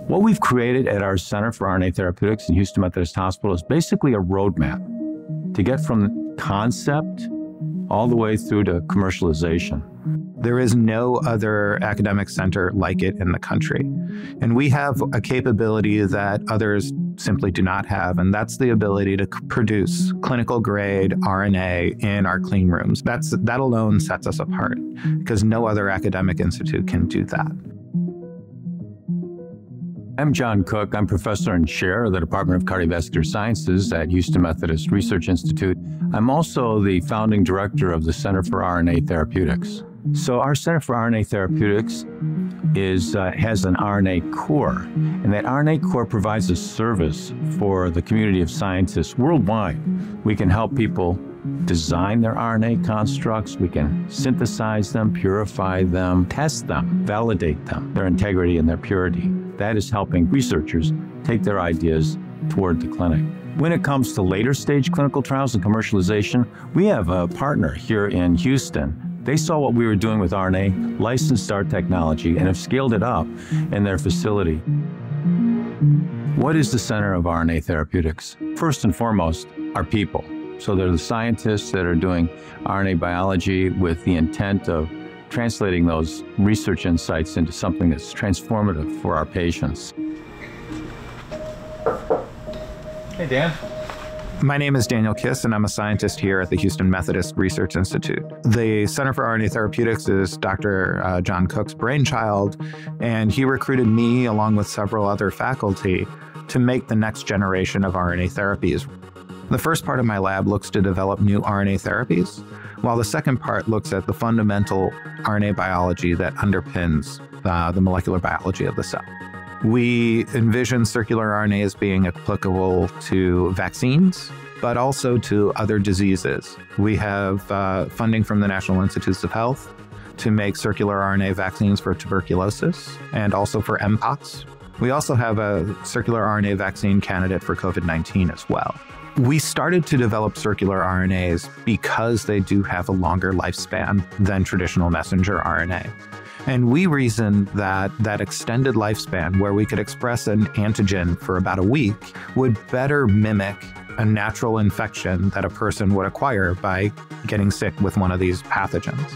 What we've created at our Center for RNA Therapeutics in Houston Methodist Hospital is basically a roadmap to get from concept all the way through to commercialization. There is no other academic center like it in the country. And we have a capability that others simply do not have, and that's the ability to produce clinical grade RNA in our clean rooms. That alone sets us apart because no other academic institute can do that. I'm John Cook. I'm professor and chair of the Department of Cardiovascular Sciences at Houston Methodist Research Institute. I'm also the founding director of the Center for RNA Therapeutics. So our Center for RNA Therapeutics has an RNA core, and that RNA core provides a service for the community of scientists worldwide. We can help people design their RNA constructs, we can synthesize them, purify them, test them, validate them, their integrity and their purity. That is helping researchers take their ideas toward the clinic. When it comes to later stage clinical trials and commercialization, we have a partner here in Houston. They saw what we were doing with RNA, licensed our technology, and have scaled it up in their facility. What is the center of RNA therapeutics? First and foremost, our people. So they're the scientists that are doing RNA biology with the intent of translating those research insights into something that's transformative for our patients. Hey, Dan. My name is Daniel Kiss, and I'm a scientist here at the Houston Methodist Research Institute. The Center for RNA Therapeutics is Dr. John Cook's brainchild, and he recruited me along with several other faculty to make the next generation of RNA therapies. The first part of my lab looks to develop new RNA therapies, while the second part looks at the fundamental RNA biology that underpins the molecular biology of the cell. We envision circular RNA as being applicable to vaccines, but also to other diseases. We have funding from the National Institutes of Health to make circular RNA vaccines for tuberculosis and also for mpox. We also have a circular RNA vaccine candidate for COVID-19 as well. We started to develop circular RNAs because they do have a longer lifespan than traditional messenger RNA. And we reasoned that that extended lifespan, where we could express an antigen for about a week, would better mimic a natural infection that a person would acquire by getting sick with one of these pathogens.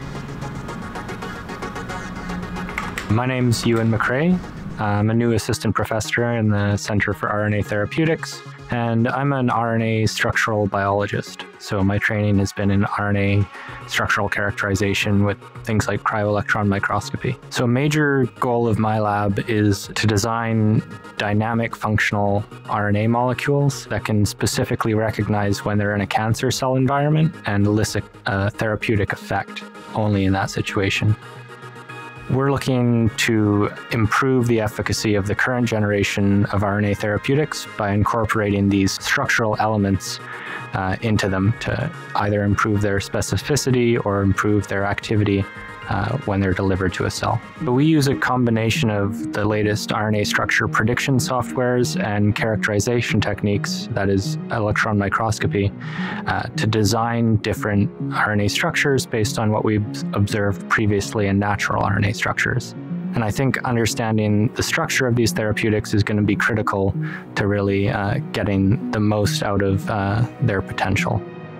My name's Ewan McRae. I'm a new assistant professor in the Center for RNA Therapeutics, and I'm an RNA structural biologist. So my training has been in RNA structural characterization with things like cryo-electron microscopy. So a major goal of my lab is to design dynamic functional RNA molecules that can specifically recognize when they're in a cancer cell environment and elicit a therapeutic effect only in that situation. We're looking to improve the efficacy of the current generation of RNA therapeutics by incorporating these structural elements into them to either improve their specificity or improve their activity when they're delivered to a cell. But we use a combination of the latest RNA structure prediction softwares and characterization techniques, that is electron microscopy, to design different RNA structures based on what we've observed previously in natural RNA structures. And I think understanding the structure of these therapeutics is going to be critical to really getting the most out of their potential.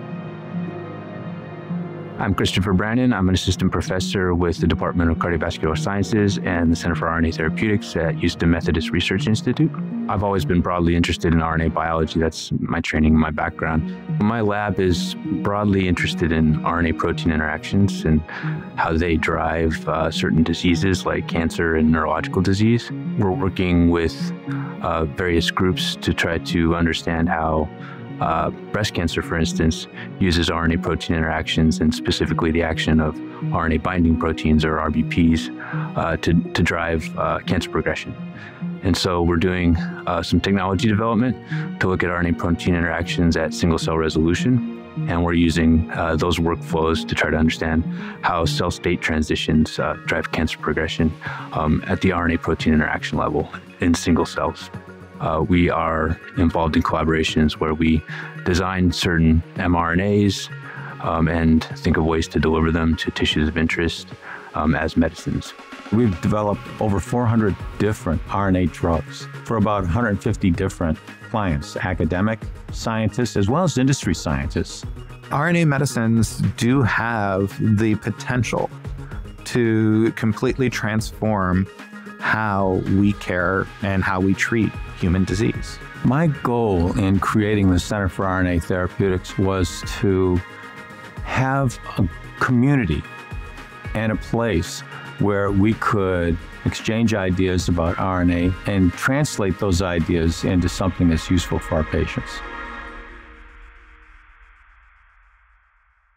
I'm Christopher Brandon. I'm an assistant professor with the Department of Cardiovascular Sciences and the Center for RNA Therapeutics at Houston Methodist Research Institute. I've always been broadly interested in RNA biology. That's my training and my background. My lab is broadly interested in RNA-protein interactions and how they drive certain diseases like cancer and neurological disease. We're working with various groups to try to understand how breast cancer, for instance, uses RNA protein interactions and specifically the action of RNA binding proteins, or RBPs, to drive cancer progression. And so we're doing some technology development to look at RNA protein interactions at single cell resolution. And we're using those workflows to try to understand how cell state transitions drive cancer progression at the RNA protein interaction level in single cells. We are involved in collaborations where we design certain mRNAs and think of ways to deliver them to tissues of interest. as medicines. We've developed over 400 different RNA drugs for about 150 different clients, academic scientists, as well as industry scientists. RNA medicines do have the potential to completely transform how we care and how we treat human disease. My goal in creating the Center for RNA Therapeutics was to have a community and a place where we could exchange ideas about RNA and translate those ideas into something that's useful for our patients.